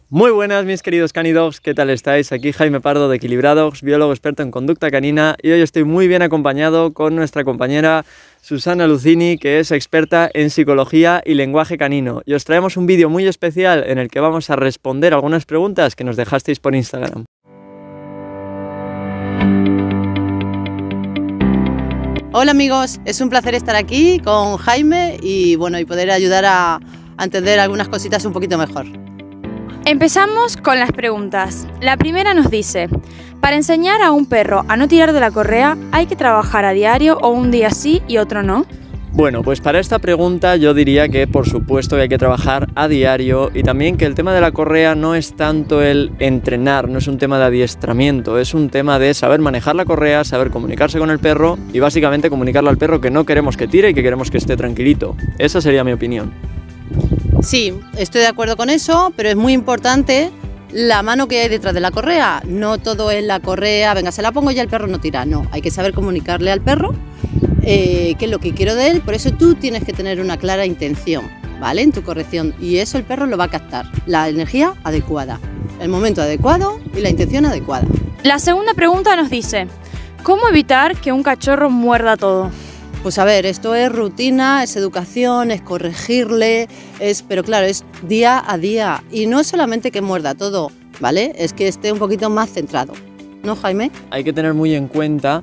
Muy buenas mis queridos canidogs, ¿qué tal estáis? Aquí Jaime Pardo de Equilibradogs, biólogo experto en conducta canina, y hoy estoy muy bien acompañado con nuestra compañera Susana Lucini, que es experta en psicología y lenguaje canino. Y os traemos un vídeo muy especial en el que vamos a responder algunas preguntas que nos dejasteis por Instagram. Hola amigos, es un placer estar aquí con Jaime y poder ayudar a entender algunas cositas un poquito mejor. Empezamos con las preguntas. La primera nos dice: para enseñar a un perro a no tirar de la correa, ¿hay que trabajar a diario o un día sí y otro no? Bueno, pues para esta pregunta yo diría que por supuesto que hay que trabajar a diario, y también que el tema de la correa no es tanto el entrenar, no es un tema de adiestramiento, es un tema de saber manejar la correa, saber comunicarse con el perro y básicamente comunicarle al perro que no queremos que tire y que queremos que esté tranquilito. Esa sería mi opinión. Sí, estoy de acuerdo con eso, pero es muy importante la mano que hay detrás de la correa. No todo es la correa, venga, se la pongo y el perro no tira. No, hay que saber comunicarle al perro qué es lo que quiero de él. Por eso tú tienes que tener una clara intención, ¿vale? En tu corrección, y eso el perro lo va a captar. La energía adecuada, el momento adecuado y la intención adecuada. La segunda pregunta nos dice: ¿cómo evitar que un cachorro muerda todo? Pues a ver, esto es rutina, es educación, es corregirle, pero claro, es día a día. Y no es solamente que muerda todo, ¿vale? Es que esté un poquito más centrado. ¿No, Jaime? Hay que tener muy en cuenta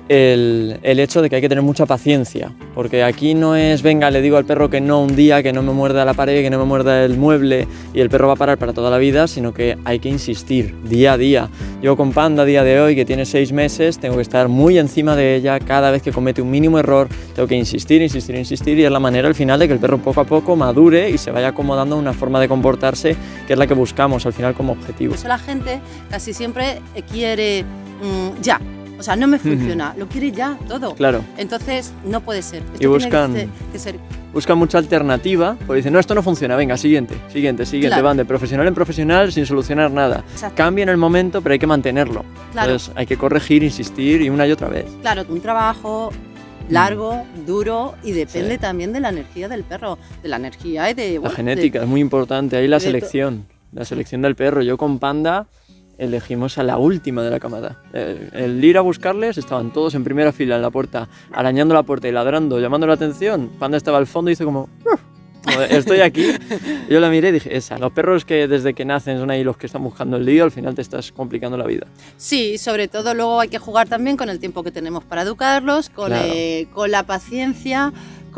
el hecho de que hay que tener mucha paciencia, porque aquí no es, venga, le digo al perro que no un día, que no me muerda la pared, que no me muerda el mueble y el perro va a parar para toda la vida, sino que hay que insistir día a día. Yo con Panda a día de hoy, que tiene 6 meses, tengo que estar muy encima de ella. Cada vez que comete un mínimo error tengo que insistir, y es la manera al final de que el perro poco a poco madure y se vaya acomodando a una forma de comportarse que es la que buscamos al final como objetivo. Eso la gente casi siempre quiere ya. O sea, no me funciona, lo quiere ya, todo. Claro. Entonces, no puede ser. Esto y buscan, tiene que ser. Buscan mucha alternativa, porque dicen, no, esto no funciona, venga, siguiente, claro. Van de profesional en profesional sin solucionar nada. Exacto. Cambia en el momento, pero hay que mantenerlo. Claro. Entonces, hay que corregir, insistir y una y otra vez. Claro, un trabajo largo, duro, y depende también de la energía del perro, de la energía y de... La genética es muy importante, ahí la selección del perro. Yo con Panda elegimos a la última de la camada. El ir a buscarles, estaban todos en primera fila en la puerta, arañando la puerta y ladrando, llamando la atención. Panda estaba al fondo y hizo como estoy aquí. Yo la miré y dije, esa. Los perros que desde que nacen son ahí los que están buscando el lío, al final te estás complicando la vida. Sí, sobre todo luego hay que jugar también con el tiempo que tenemos para educarlos, con la paciencia,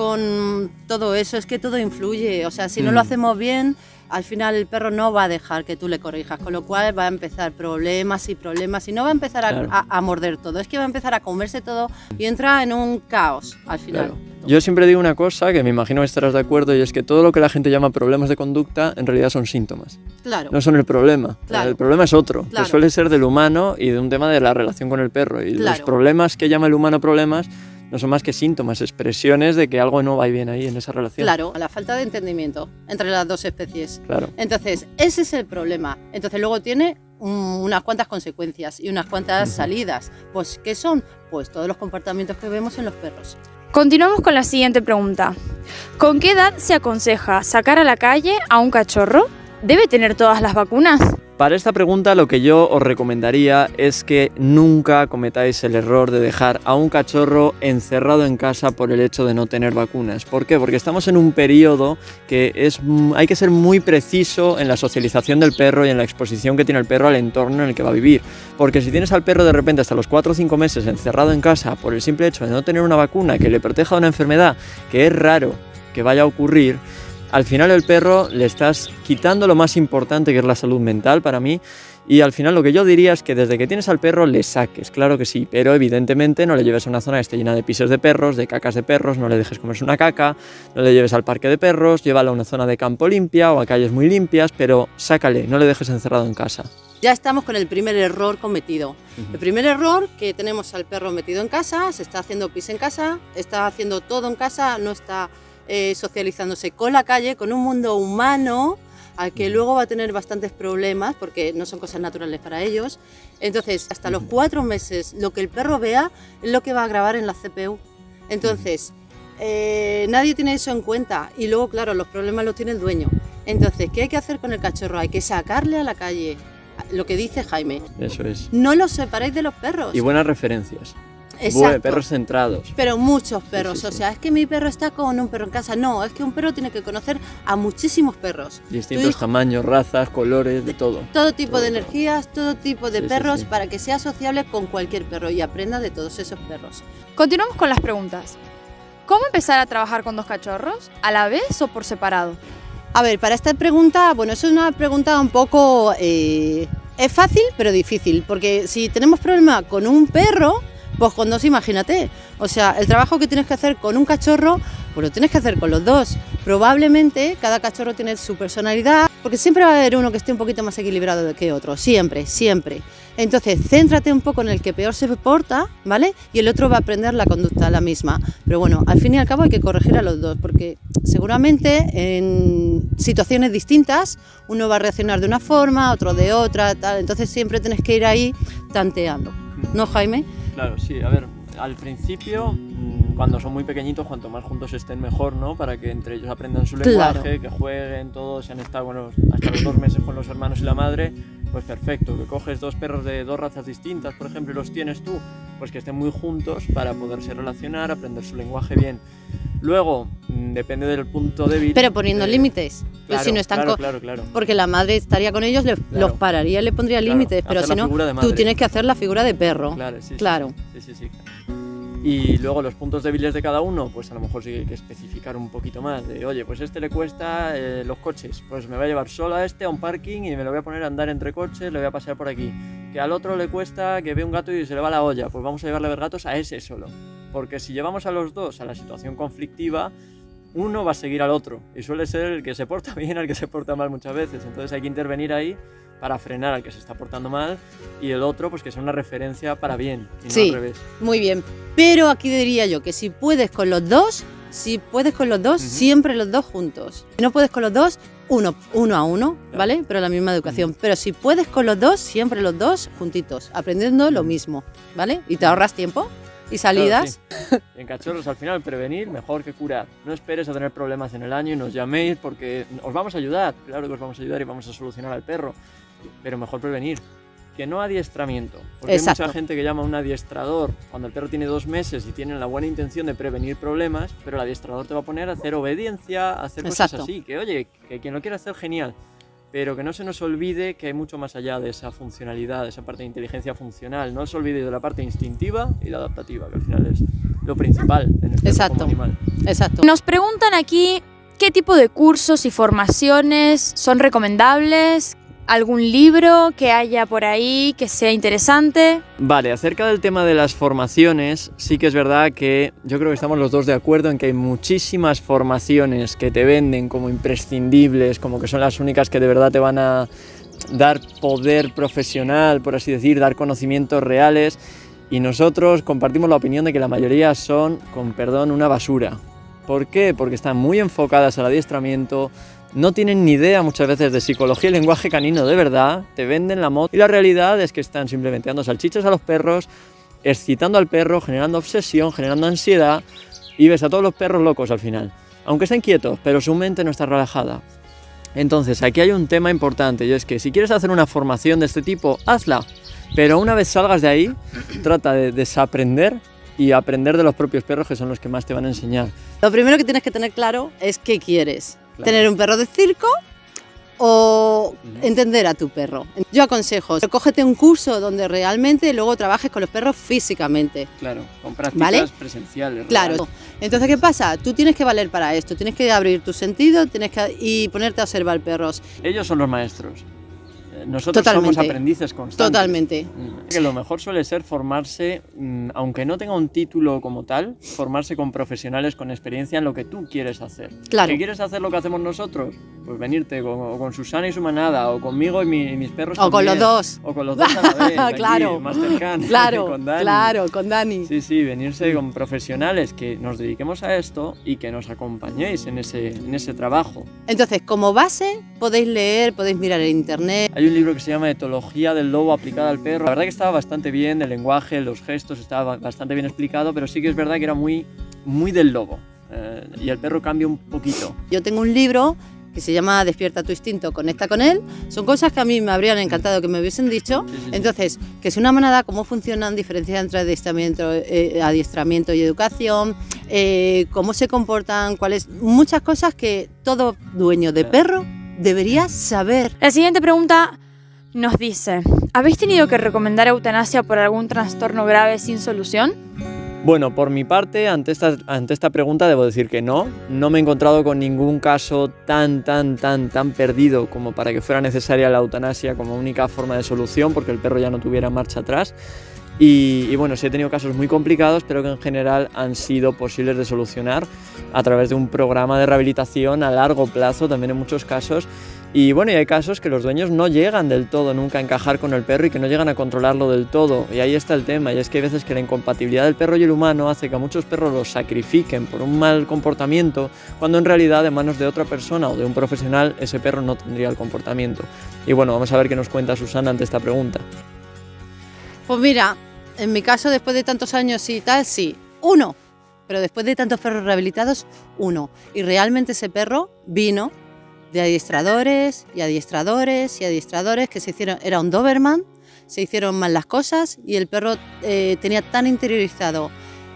con todo eso. Es que todo influye, o sea, si no lo hacemos bien, al final el perro no va a dejar que tú le corrijas, con lo cual va a empezar problemas y no va a empezar a morder todo, es que va a empezar a comerse todo y entra en un caos al final. Claro. Yo siempre digo una cosa que me imagino que estarás de acuerdo, y es que todo lo que la gente llama problemas de conducta en realidad son síntomas. Claro. No son el problema. Claro. El problema es otro, claro, que suele ser del humano y de un tema de la relación con el perro. Y los problemas que llama el humano problemas no son más que síntomas, expresiones de que algo no va bien ahí en esa relación. Claro, la falta de entendimiento entre las dos especies. Claro. Entonces, ese es el problema. Entonces luego tiene unas cuantas consecuencias y unas cuantas salidas. Pues, ¿qué son? Pues todos los comportamientos que vemos en los perros. Continuamos con la siguiente pregunta. ¿Con qué edad se aconseja sacar a la calle a un cachorro? ¿Debe tener todas las vacunas? Para esta pregunta lo que yo os recomendaría es que nunca cometáis el error de dejar a un cachorro encerrado en casa por el hecho de no tener vacunas. ¿Por qué? Porque estamos en un periodo que hay que ser muy preciso en la socialización del perro y en la exposición que tiene el perro al entorno en el que va a vivir. Porque si tienes al perro de repente hasta los 4 o 5 meses encerrado en casa por el simple hecho de no tener una vacuna que le proteja de una enfermedad que es raro que vaya a ocurrir, al final el perro le estás quitando lo más importante, que es la salud mental para mí. Y al final lo que yo diría es que desde que tienes al perro le saques, claro que sí, pero evidentemente no le lleves a una zona que esté llena de pisos de perros, de cacas de perros, no le dejes comerse una caca, no le lleves al parque de perros, llévalo a una zona de campo limpia o a calles muy limpias, pero sácale, no le dejes encerrado en casa. Ya estamos con el primer error cometido. El primer error, que tenemos al perro metido en casa, se está haciendo pis en casa, está haciendo todo en casa, no está socializándose con la calle, con un mundo humano al que luego va a tener bastantes problemas porque no son cosas naturales para ellos. Entonces, hasta los 4 meses, lo que el perro vea es lo que va a grabar en la CPU. Entonces, nadie tiene eso en cuenta y luego, claro, los problemas los tiene el dueño. Entonces, ¿qué hay que hacer con el cachorro? Hay que sacarle a la calle, lo que dice Jaime. Eso es. No los separéis de los perros. Y buenas referencias. Exacto. Perros centrados. Pero muchos perros, Sí. o sea, es que mi perro está con un perro en casa. No, es que un perro tiene que conocer a muchísimos perros. Distintos tamaños, razas, colores, de todo. Todo tipo Todo, de todo. energías, todo tipo de Sí, sí, perros sí. para que sea sociable con cualquier perro y aprenda de todos esos perros. Continuamos con las preguntas. ¿Cómo empezar a trabajar con 2 cachorros? ¿A la vez o por separado? A ver, para esta pregunta, bueno, es una pregunta un poco... es fácil, pero difícil, porque si tenemos problema con un perro, pues con 2 imagínate. O sea, el trabajo que tienes que hacer con un cachorro, pues lo tienes que hacer con los 2. Probablemente cada cachorro tiene su personalidad, porque siempre va a haber uno que esté un poquito más equilibrado que otro, siempre, siempre. Entonces, céntrate un poco en el que peor se porta, ¿vale? Y el otro va a aprender la conducta la misma. Pero bueno, al fin y al cabo hay que corregir a los 2, porque seguramente en situaciones distintas uno va a reaccionar de una forma, otro de otra, tal. Entonces siempre tienes que ir ahí tanteando. ¿No, Jaime? Claro, sí, a ver, al principio, cuando son muy pequeñitos, cuanto más juntos estén mejor, ¿no? Para que entre ellos aprendan su lenguaje, Claro. que jueguen, todos, se han estado bueno, hasta los 2 meses con los hermanos y la madre, pues perfecto, que coges 2 perros de 2 razas distintas, por ejemplo, y los tienes tú, pues que estén muy juntos para poderse relacionar, aprender su lenguaje bien. Luego, depende del punto débil. Pero poniendo límites. Pues Claro, si no están claro. porque la madre estaría con ellos, los pararía y le pondría Claro, límites, pero hacer si la no, figura de tú madre. tienes que hacer la figura de perro. Claro, sí, Claro. Sí. Y luego los puntos débiles de cada uno, pues a lo mejor sí que hay que especificar un poquito más. De, oye, pues le cuesta los coches, pues me voy a llevar solo a a un parking y me lo voy a poner a andar entre coches, le voy a pasear por aquí. Que al otro le cuesta que ve un gato y se le va la olla, pues vamos a llevarle a ver gatos a ese solo. Porque si llevamos a los 2 a la situación conflictiva, uno va a seguir al otro y suele ser el que se porta bien al que se porta mal muchas veces. Entonces hay que intervenir ahí para frenar al que se está portando mal y el otro pues que sea una referencia para bien y no Sí. al revés. Muy bien. Pero aquí diría yo que si puedes con los 2, siempre los 2 juntos. Si no puedes con los 2, uno a uno, Claro. ¿vale? Pero la misma educación. Pero si puedes con los 2, siempre los 2 juntitos, aprendiendo lo mismo, ¿vale? Y te ahorras tiempo y salidas. Claro, sí. En cachorros al final prevenir mejor que curar. No esperes a tener problemas en el año y nos llaméis porque os vamos a ayudar. Claro que os vamos a ayudar y vamos a solucionar al perro. Pero mejor prevenir. Que no adiestramiento. Porque Exacto. hay mucha gente que llama a un adiestrador cuando el perro tiene 2 meses y tienen la buena intención de prevenir problemas, pero el adiestrador te va a poner a hacer obediencia, a hacer cosas Exacto. así. Que oye, que quien lo quiera hacer, genial. Pero que no se nos olvide que hay mucho más allá de esa funcionalidad, de esa parte de inteligencia funcional. No se olvide de la parte instintiva y la adaptativa, que al final es lo principal en el perro Exacto. como animal. Exacto. Nos preguntan aquí qué tipo de cursos y formaciones son recomendables, algún libro que haya por ahí que sea interesante. Vale, acerca del tema de las formaciones, sí que es verdad que yo creo que estamos los dos de acuerdo en que hay muchísimas formaciones que te venden como imprescindibles, como que son las únicas que de verdad te van a dar poder profesional, por así decir, dar conocimientos reales, y nosotros compartimos la opinión de que la mayoría son, con perdón, una basura. ¿Por qué? Porque están muy enfocadas al adiestramiento, no tienen ni idea muchas veces de psicología y lenguaje canino de verdad, te venden la moto y la realidad es que están simplemente dando salchichas a los perros, excitando al perro, generando obsesión, generando ansiedad y ves a todos los perros locos al final. Aunque estén quietos, pero su mente no está relajada. Entonces aquí hay un tema importante y es que si quieres hacer una formación de este tipo, hazla. Pero una vez salgas de ahí, trata de desaprender y aprender de los propios perros que son los que más te van a enseñar. Lo primero que tienes que tener claro es qué quieres. Claro. ¿Tener un perro de circo o entender a tu perro? Yo aconsejo, cógete un curso donde realmente luego trabajes con los perros físicamente. Claro, con prácticas ¿Vale? presenciales. Claro. reales. Entonces, ¿qué pasa? Tú tienes que valer para esto, tienes que abrir tus sentidos y ponerte a observar perros. Ellos son los maestros. Nosotros Totalmente. somos aprendices constantes. Totalmente. Que lo mejor suele ser formarse, aunque no tenga un título como tal, formarse con profesionales con experiencia en lo que tú quieres hacer. Claro. ¿Qué quieres hacer lo que hacemos nosotros? Pues venirte con Susana y su manada, o conmigo y mis perros O con también. los dos. O con los dos a la vez, aquí, Claro. más cercano, Claro, con Dani. claro, con Dani. Sí, sí, venirse con profesionales que nos dediquemos a esto y que nos acompañéis en ese trabajo. Entonces, como base, podéis leer, podéis mirar en internet. Hay un libro que se llama Etología del lobo aplicada al perro. La verdad que estaba bastante bien, el lenguaje, los gestos, estaba bastante bien explicado, pero sí que es verdad que era muy del lobo. y el perro cambia un poquito. Yo tengo un libro que se llama Despierta tu instinto, conecta con él. Son cosas que a mí me habrían encantado que me hubiesen dicho. Sí. Entonces, ¿qué es una manada? ¿Cómo funcionan? Diferencia entre adiestramiento y educación. ¿Cómo se comportan? ¿Cuáles? Muchas cosas que todo dueño de perro debería saber. La siguiente pregunta nos dice: ¿habéis tenido que recomendar eutanasia por algún trastorno grave sin solución? Bueno, por mi parte, ante esta pregunta debo decir que no me he encontrado con ningún caso tan perdido como para que fuera necesaria la eutanasia como única forma de solución, porque el perro ya no tuviera marcha atrás. Y bueno, sí he tenido casos muy complicados, pero que en general han sido posibles de solucionar a través de un programa de rehabilitación a largo plazo, también en muchos casos. Y bueno, y hay casos que los dueños no llegan del todo nunca a encajar con el perro y que no llegan a controlarlo del todo. Y ahí está el tema, y es que hay veces que la incompatibilidad del perro y el humano hace que a muchos perros los sacrifiquen por un mal comportamiento, cuando en realidad en manos de otra persona o de un profesional ese perro no tendría el comportamiento. Y bueno, vamos a ver qué nos cuenta Susana ante esta pregunta. Pues mira, en mi caso, después de tantos años y tal, sí, uno. Pero después de tantos perros rehabilitados, uno. Y realmente ese perro vino de adiestradores y adiestradores y adiestradores que se hicieron, era un Doberman, se hicieron mal las cosas y el perro tenía tan interiorizado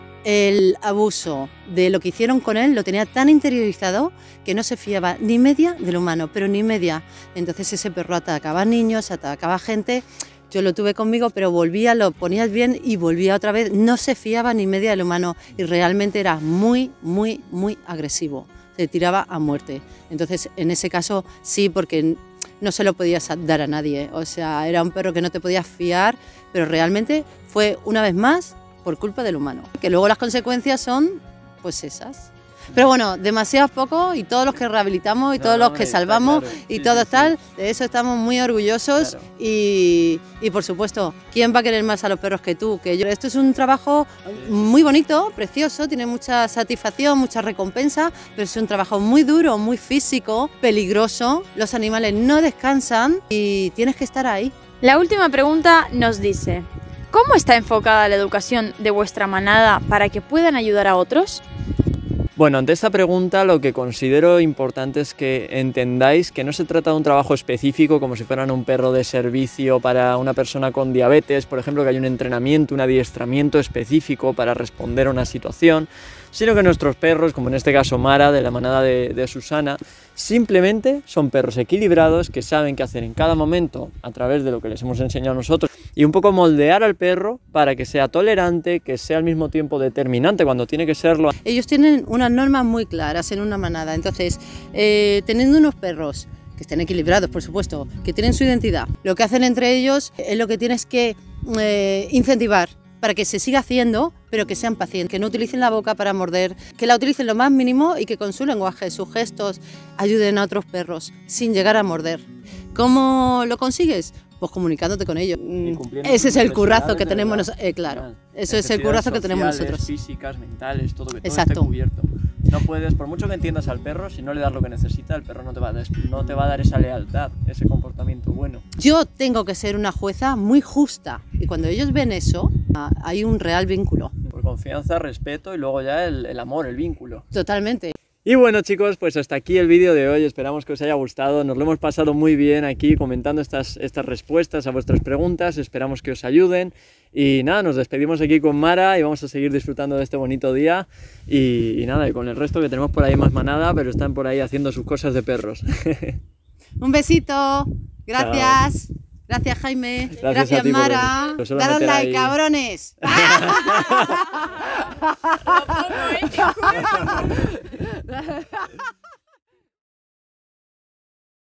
el abuso de lo que hicieron con él, lo tenía tan interiorizado que no se fiaba ni media del humano, pero ni media. Entonces ese perro atacaba a niños, atacaba a gente. Yo lo tuve conmigo, pero volvía, lo ponías bien y volvía otra vez. No se fiaba ni media del humano y realmente era muy agresivo. Se tiraba a muerte. Entonces, en ese caso, sí, porque no se lo podías dar a nadie. O sea, era un perro que no te podías fiar, pero realmente fue, una vez más, por culpa del humano. Que luego las consecuencias son, pues esas. Pero bueno, demasiado poco y todos los que rehabilitamos y todos los que salvamos claro. Y sí, todo tal, de eso estamos muy orgullosos claro. y por supuesto, ¿quién va a querer más a los perros que tú? Que yo? Esto es un trabajo muy bonito, precioso, tiene mucha satisfacción, mucha recompensa, pero es un trabajo muy duro, muy físico, peligroso, los animales no descansan y tienes que estar ahí. La última pregunta nos dice: ¿cómo está enfocada la educación de vuestra manada para que puedan ayudar a otros? Bueno, ante esta pregunta lo que considero importante es que entendáis que no se trata de un trabajo específico como si fueran un perro de servicio para una persona con diabetes, por ejemplo, que hay un entrenamiento, un adiestramiento específico para responder a una situación, sino que nuestros perros, como en este caso Mara, de la manada de Susana, simplemente son perros equilibrados que saben qué hacer en cada momento a través de lo que les hemos enseñado nosotros y un poco moldear al perro para que sea tolerante, que sea al mismo tiempo determinante cuando tiene que serlo. Ellos tienen unas normas muy claras en una manada, entonces teniendo unos perros que estén equilibrados, por supuesto, que tienen su identidad, lo que hacen entre ellos es lo que tienes que incentivar para que se siga haciendo, pero que sean pacientes, que no utilicen la boca para morder, que la utilicen lo más mínimo y que con su lenguaje, sus gestos, ayuden a otros perros sin llegar a morder. ¿Cómo lo consigues? Pues comunicándote con ellos. Ese es el currazo que tenemos nosotros. Claro, eso es el currazo que tenemos nosotros. Físicas, mentales, todo que todo esté cubierto. No puedes, por mucho que entiendas al perro, si no le das lo que necesita, el perro no te va a dar esa lealtad, ese comportamiento bueno. Yo tengo que ser una jueza muy justa y cuando ellos ven eso, hay un real vínculo. Por confianza, respeto y luego ya el amor, el vínculo. Totalmente. Y bueno chicos, pues hasta aquí el vídeo de hoy, esperamos que os haya gustado, nos lo hemos pasado muy bien aquí comentando estas respuestas a vuestras preguntas, esperamos que os ayuden y nada, nos despedimos aquí con Mara y vamos a seguir disfrutando de este bonito día y nada, y con el resto que tenemos por ahí más manada, pero están por ahí haciendo sus cosas de perros. Un besito, gracias. Chao. Gracias Jaime, gracias Mara, dadle like, cabrones. Lo pongo,